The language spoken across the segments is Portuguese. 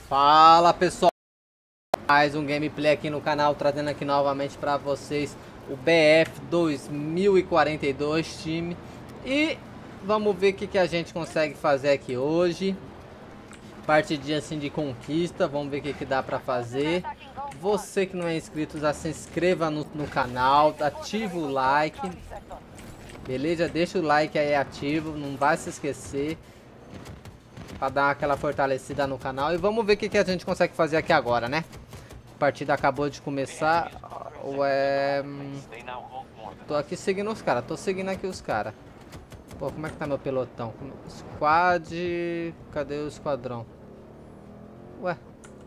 Fala pessoal, mais um gameplay aqui no canal, trazendo aqui novamente para vocês o BF 2042 time. E vamos ver o que a gente consegue fazer aqui hoje. Partidinha assim de conquista, vamos ver o que dá para fazer. Você que não é inscrito, já se inscreva no canal, ativa o like. Beleza? Deixa o like aí ativo, não vai se esquecer. Pra dar aquela fortalecida no canal. E vamos ver o que a gente consegue fazer aqui agora, né? A partida acabou de começar. Ué... Tô aqui seguindo os caras. Tô seguindo aqui os caras. Pô, como é que tá meu pelotão? Squad... Cadê o esquadrão? Ué...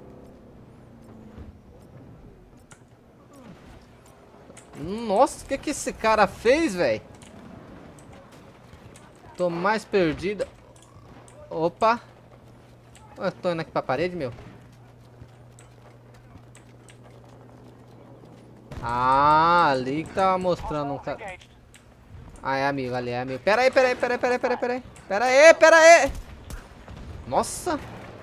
Nossa, o que esse cara fez, velho? Tô mais perdido. Opa. Eu tô indo aqui pra parede, meu. Ah, ali que tava mostrando um cara. Ah, é amigo, ali é amigo. Pera aí. Pera aí. Nossa.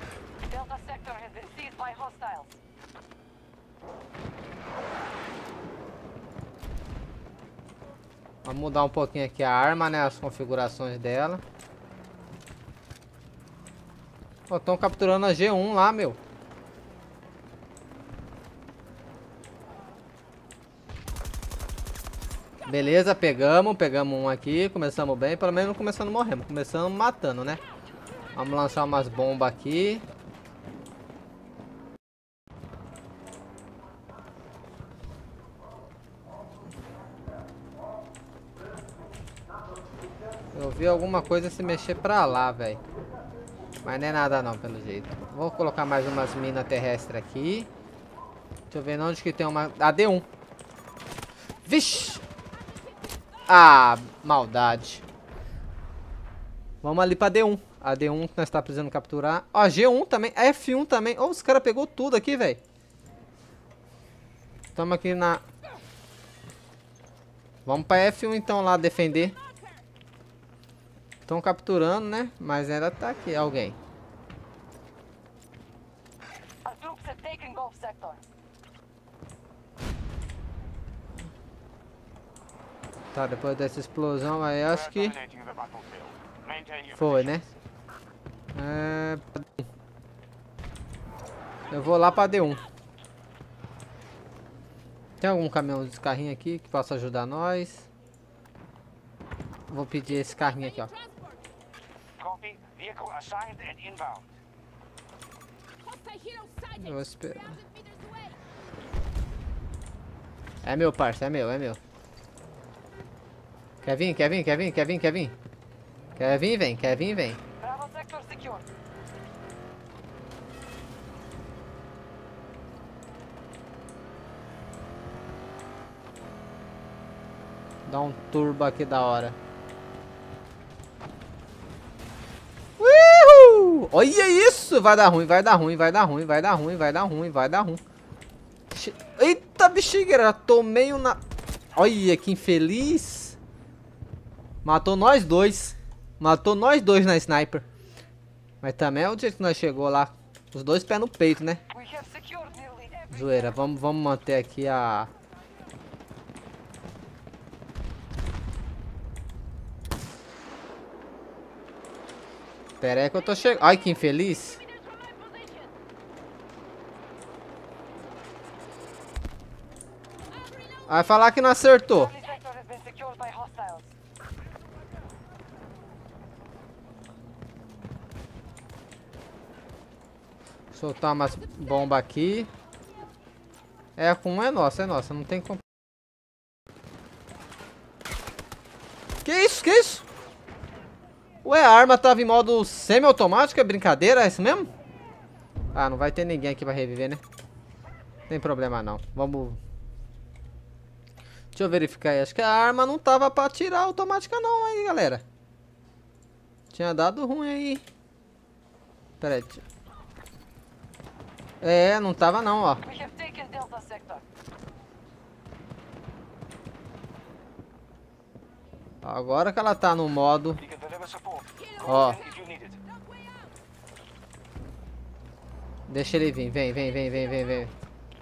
Vamos mudar um pouquinho aqui a arma, né? As configurações dela. Ó, estão capturando a G1 lá, meu. Beleza, pegamos um aqui. Começamos bem, pelo menos não começando morrendo. Começando matando, né? Vamos lançar umas bombas aqui. Eu vi alguma coisa se mexer pra lá, velho. Mas não é nada não, pelo jeito. Vou colocar mais umas minas terrestres aqui. Deixa eu ver onde que tem uma... AD1. Vixe! Ah, maldade. Vamos ali pra D1. A D1 que nós tá precisando capturar. Ó, G1 também. F1 também. Ó, os caras pegou tudo aqui, velho. Estamos aqui na... Vamos pra F1 então lá defender. Estão capturando, né? Mas ainda tá aqui alguém. Tá, depois dessa explosão aí, acho que... Foi, né? Eu vou lá pra D1. Tem algum caminhão desse carrinho aqui que possa ajudar nós? Vou pedir esse carrinho aqui, ó. Eu vou esperar. É meu, parça, é meu. Quer vir? Quer vir, vem. Dá um turbo aqui da hora. Uhul! Olha isso! Vai dar ruim. Eita, bexiga, tomei um na... Olha que infeliz. Matou nós dois na sniper. Mas também é o jeito que nós chegou lá. Os dois pés no peito, né? Zoeira, vamos manter aqui a... Pera aí que eu tô chegando. Ai, que infeliz. Vai falar que não acertou. Soltar umas bombas aqui. Com um é nossa, não tem como. Que isso? Ué, a arma tava em modo semi-automático, é brincadeira, é isso mesmo? Ah, não vai ter ninguém aqui pra reviver, né? Não tem problema não, vamos... Deixa eu verificar aí, acho que a arma não tava pra atirar automática não aí, galera. Tinha dado ruim aí. Pera aí. Não tava não, ó. Agora que ela tá no modo... Ó. Deixa ele vir. Vem, vem, vem, vem, vem, vem.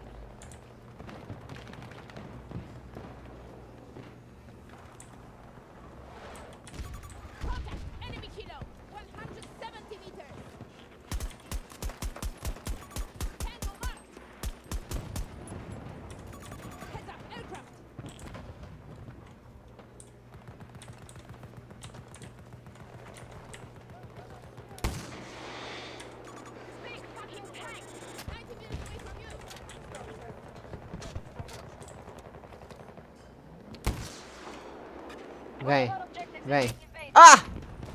Vem, vem. Ah!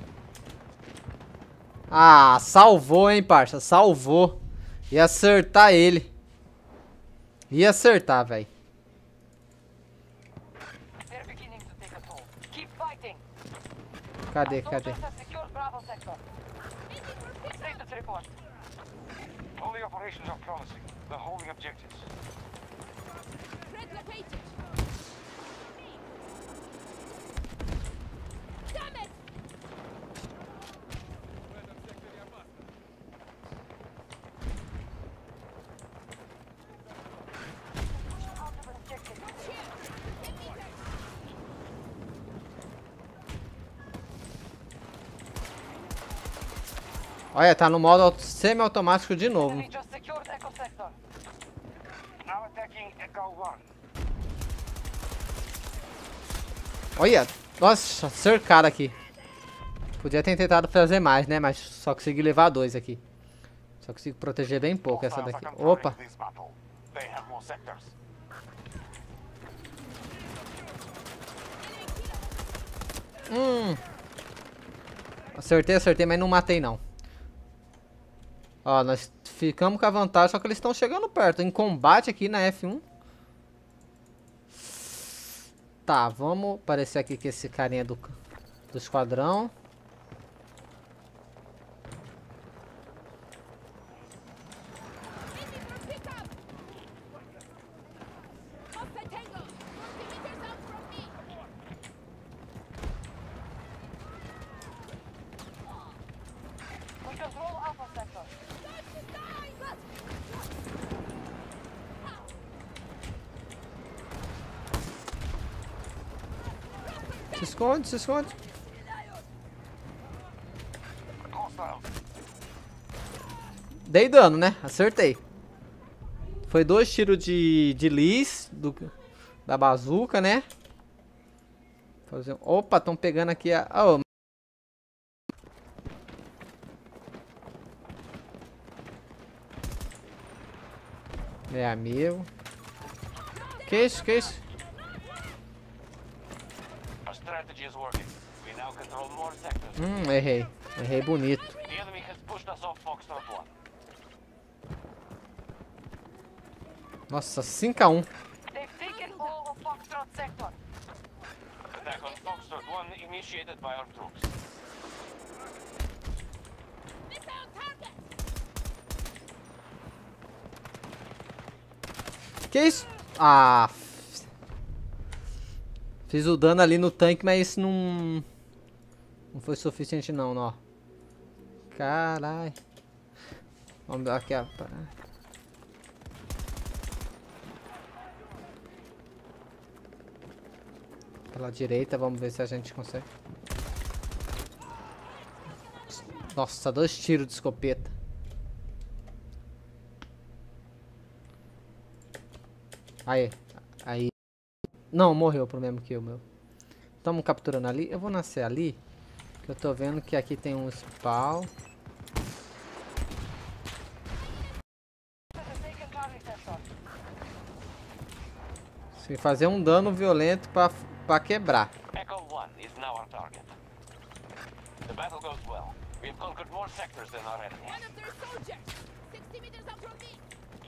Ah, salvou, hein, parça. Salvou. Ia acertar ele. Ia acertar, velho. Cadê, cadê? All the operations are promising. They're holding objectives. Olha, tá no modo semi-automático de novo. Enemy just secured Echo Sector. Now attacking Echo 1. Olha, nossa, cercado aqui. Podia ter tentado fazer mais, né? Mas só consegui levar 2 aqui. Só consigo proteger bem pouco essa daqui. Opa! They have more sectors. Acertei, acertei, mas não matei não. Ó, nós ficamos com a vantagem, só que eles estão chegando perto. Em combate aqui na F1. Tá, vamos aparecer aqui com esse carinha do esquadrão. We control Alpha Sector. Se esconde, se esconde. Hostile. Dei dano, né? Acertei. Foi 2 tiros de Liz da bazuca, né? Opa, estão pegando aqui a... Oh. É amigo. Que isso, que isso? Our strategy is working. We now control more sectors. Errei. Errei bonito. The enemy has pushed us off Foxtrot 1. Nossa, 5-1. They've taken all of Foxtrot Sector. Attack on Foxtrot 1 initiated by our troops. Que isso? Ah. Fiz o dano ali no tanque, mas isso não foi suficiente não, ó. Caralho. Vamos dar aqui a... Pela direita, vamos ver se a gente consegue. Nossa, 2 tiros de escopeta. Aí, aí. Não, morreu pro mesmo que o meu. Estamos capturando ali. Eu vou nascer ali. Que eu tô vendo que aqui tem um spawn. Se fazer um dano violento pra quebrar. Echo 1 is now our target. The battle goes well. We have conquered more sectors than our enemy. One of their soldiers! 60 meters out from me!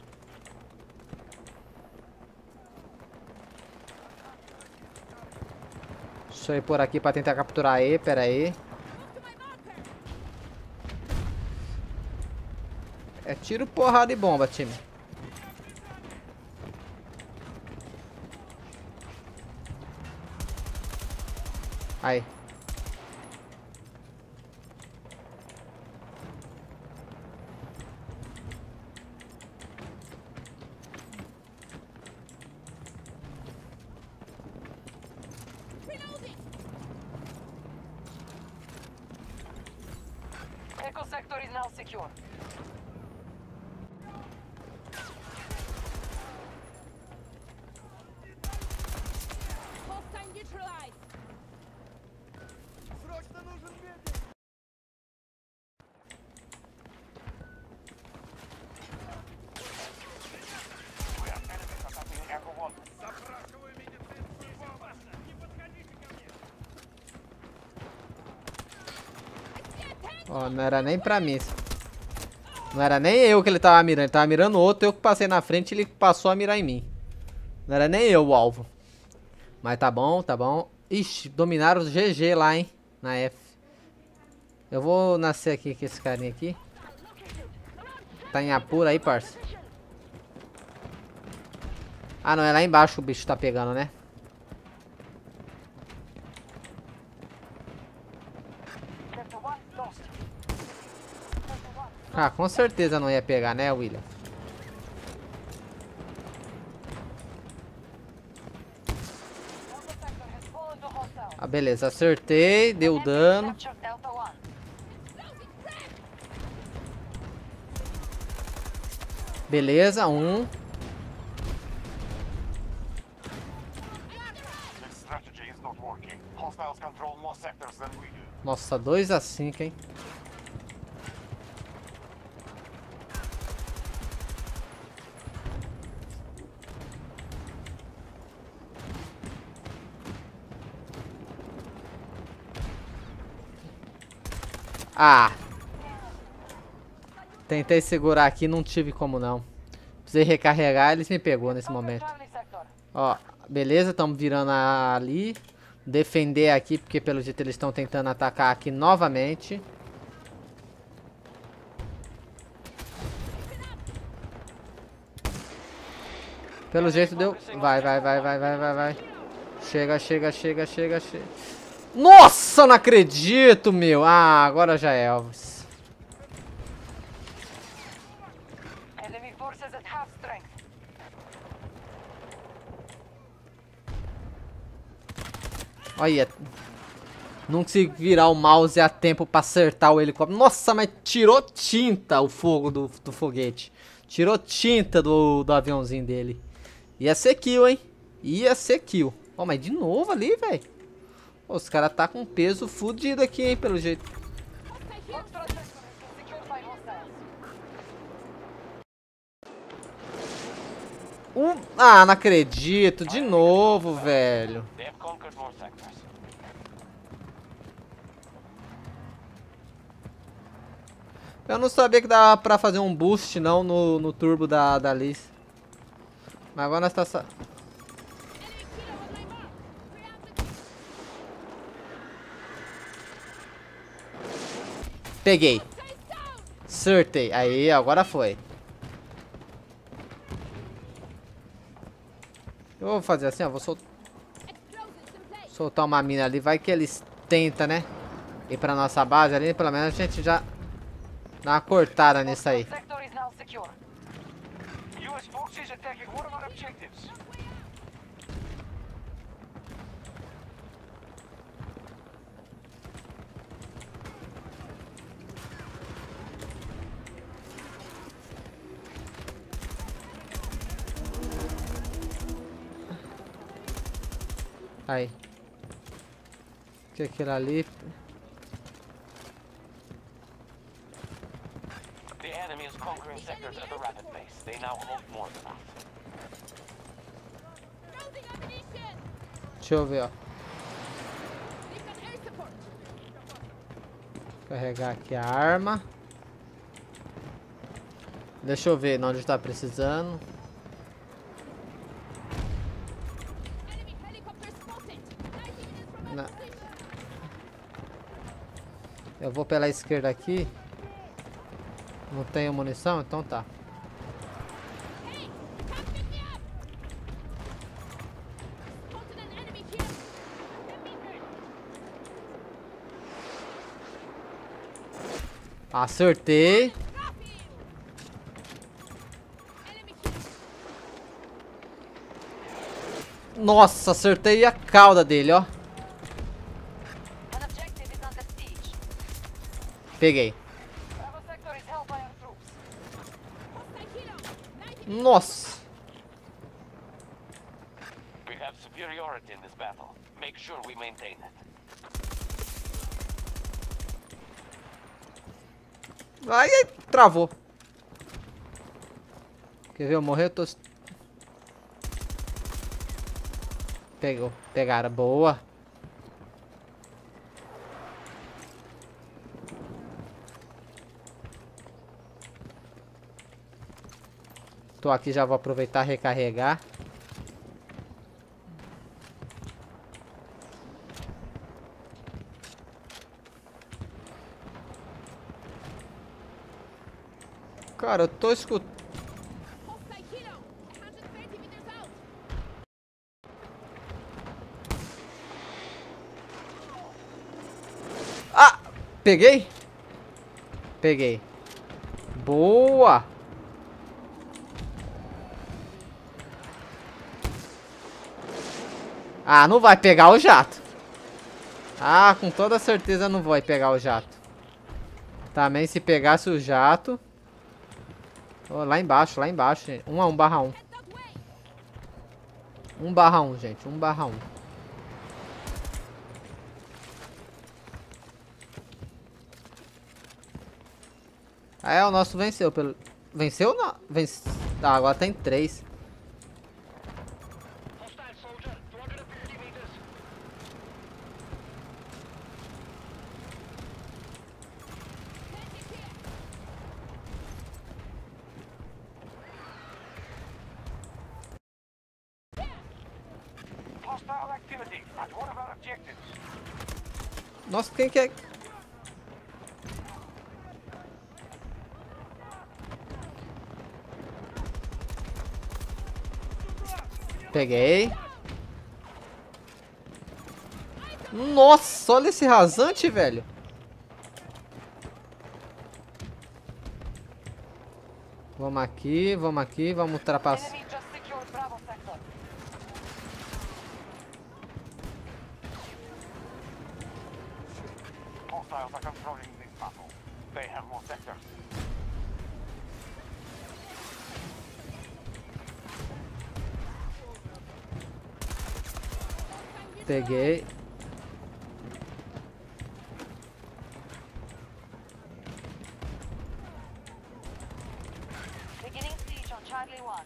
Deixa eu ir por aqui pra tentar capturar ele. Pera aí. Move to my marker! É tiro, porrada e bomba, time. Aí. now secure. Hostile neutralized. We have enemies attacking Echo 1. Ó, não era nem pra mim. Não era nem eu que ele tava mirando. Ele tava mirando o outro. Eu que passei na frente, ele passou a mirar em mim. Não era nem eu o alvo. Mas tá bom, tá bom. Ixi, dominaram os GG lá, hein. Na F. Eu vou nascer aqui com esse carinha aqui. Tá em apura aí, parça. Ah, não. É lá embaixo que o bicho tá pegando, né? Ah, com certeza não ia pegar, né, William? Ah, beleza. Acertei, deu dano. Beleza, um. This strategy is not working. Hostiles control more sectors than we do. Nossa, 2 a 5, hein? Ah! Tentei segurar aqui, não tive como não. Precisei recarregar, eles me pegou nesse momento. Ó, beleza, estamos virando ali. Defender aqui, porque pelo jeito eles estão tentando atacar aqui novamente. Pelo jeito deu... Vai. Chega. Nossa, não acredito, meu. Ah, agora já é, Elvis. Enemy forces at half strength. Olha. Não consigo virar o mouse a tempo pra acertar o helicóptero. Nossa, mas tirou tinta o fogo do foguete. Tirou tinta do aviãozinho dele. Ia ser kill, hein? Ia ser kill. Ó, mas de novo ali, velho. Os caras tá com peso fudido aqui, hein, pelo jeito. Ah, não acredito. De novo, velho. They have conquered more sectors. Eu não sabia que dava pra fazer um boost, não, no turbo da Liz. Mas agora nós tá... Peguei. Acertei. Aí, agora foi. Eu vou fazer assim, ó. Vou soltar uma mina ali. Vai que eles tentam, né? Ir pra nossa base ali. Pelo menos a gente já dá uma cortada nisso aí. Sector is now secure. US forces attacking one of our objectives. Aí. Que aquilo ali. The enemy is conquering sectors at a rapid pace. They now hold more than that. Loading ammunition. Deixa eu ver, ó. They've got air support. Carregar aqui a arma. Deixa eu ver onde tá precisando. Enemy helicopter spotted. 90 meters from Na- our position. Eu vou pela esquerda aqui. Não tenho munição, então tá. Hey, come pick me up. Spotted an enemy here. 10 meters. Acertei. Drop him. Enemy here. Nossa, acertei a cauda dele, ó. An objective is under siege. Peguei. Bravo sector Nossa. We have superiority in this battle. Make sure we maintain it. Ai, ai, travou. Quer ver eu morrer? Eu tô... Pegou. Pegaram. Boa. Tô aqui, já vou aproveitar e recarregar. Cara, eu tô escutando. Hostile kilo. 130 meters out. Ah! Peguei? Peguei. Boa! Ah, não vai pegar o jato. Ah, com toda certeza não vai pegar o jato. Também se pegasse o jato... Oh, lá embaixo, gente. 1/1. Head that way. 1/1, gente. 1/1. Ah, é, o nosso venceu pelo... Venceu ou não? Ah, agora tem 3. Hostile soldier, 250 meters. Hostile activity at one of our objectives. Nossa, quem que é? Peguei. Nossa, olha esse rasante, velho. Vamos aqui, vamos ultrapassar. Enemy just secured Bravo sector. Hostiles are controlling this battle. They have more sectors. Peguei. Beginning siege on Charlie 1.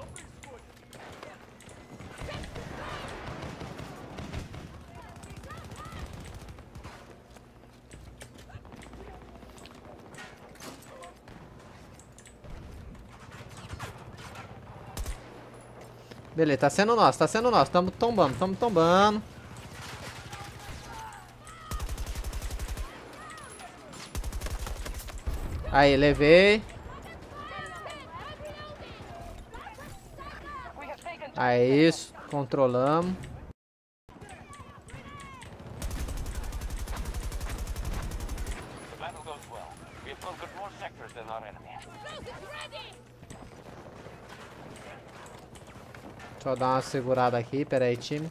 Beleza, tá sendo nosso, tá sendo nosso. Tamo tombando, tamo tombando. Aí, levei. We have taken Aí, isso. Controlamos. the battle goes well. We have conquered more sectors than our enemy. Explosives ready. Deixa eu dar uma segurada aqui, pera aí, time.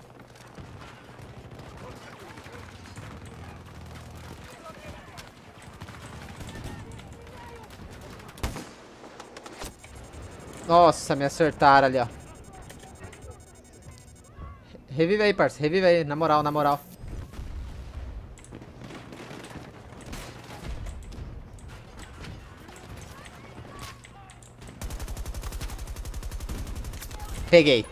Nossa, me acertaram ali, ó. Revive aí, parça. Revive aí, na moral, na moral. Peguei.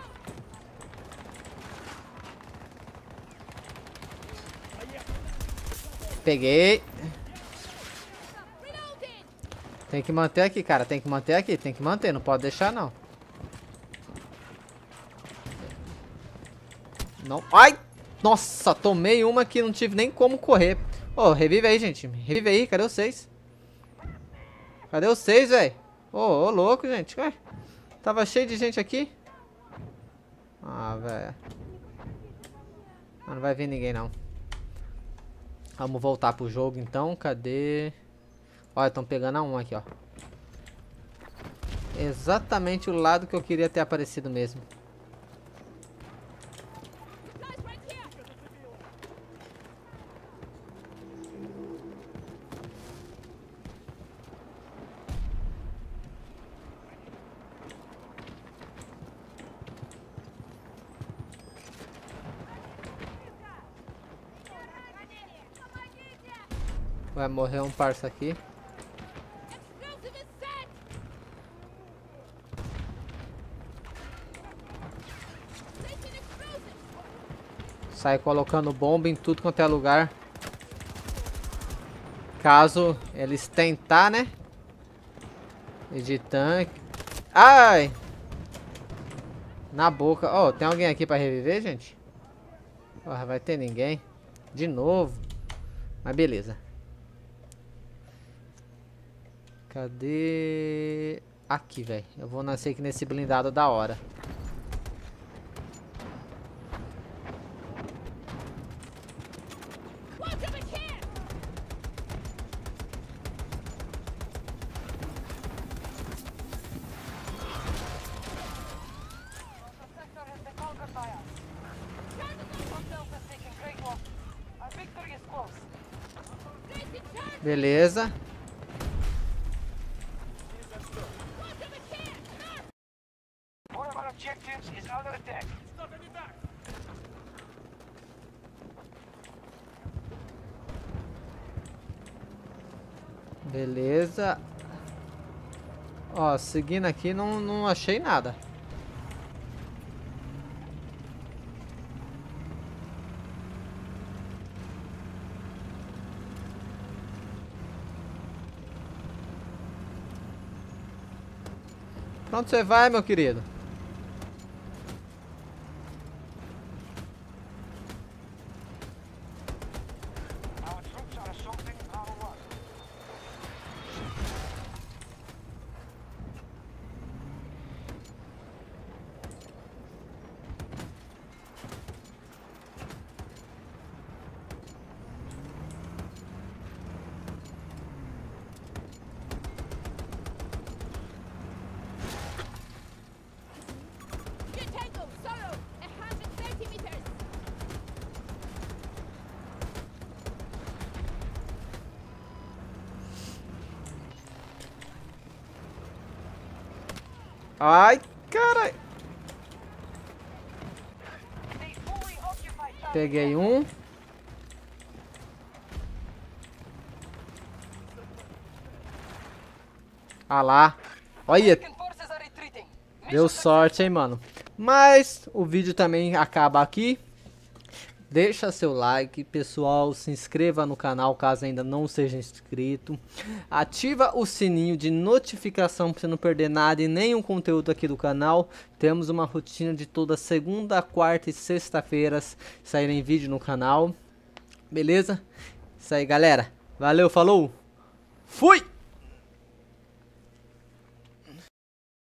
Peguei. Reloading. Tem que manter aqui, cara. Tem que manter aqui. Tem que manter. Não pode deixar, não. Não. Ai! Nossa, tomei uma que não tive nem como correr. Ô, revive aí, gente. Revive aí. Cadê vocês? Cadê vocês, velho? Ô, louco, gente. Ué, tava cheio de gente aqui. Ah, velho. Ah, não vai vir ninguém, não. Vamos voltar pro jogo, então. Cadê? Olha, estão pegando a um aqui, ó. Exatamente o lado que eu queria ter aparecido mesmo. Supplies right here. Vai morrer um parça aqui. Explosive is set! Placing explosive! Sai colocando bomba em tudo quanto é lugar. Caso eles tentar, né? E de tanque. Ai! Na boca. Oh, tem alguém aqui pra reviver, gente? Oh, vai ter ninguém. De novo. Mas beleza. Cadê? Aqui, velho. Eu vou nascer aqui nesse blindado da hora. Watch over here! The sector has been conquered by us. Hostels have taken Great Wall. Our victory is close. Placing charge! Beleza. Watch over here! North! One of our objectives is under attack. Beleza. Ó, seguindo aqui não achei nada. Pra onde você vai, meu querido? Our troops are assaulting our one. Get tango! Solo! 130 meters! Ai, caralho. They fully occupy Charlie. Peguei um. Ah lá. Olha, American forces are retreating. deu sorte, hein, mano. Mas o vídeo também acaba aqui. Deixa seu like, pessoal. Se inscreva no canal caso ainda não seja inscrito. Ativa o sininho de notificação para você não perder nada e nenhum conteúdo aqui do canal. Temos uma rotina de toda segunda, quarta e sexta-feiras saírem vídeo no canal. Beleza? Isso aí, galera. Valeu, falou. Fui!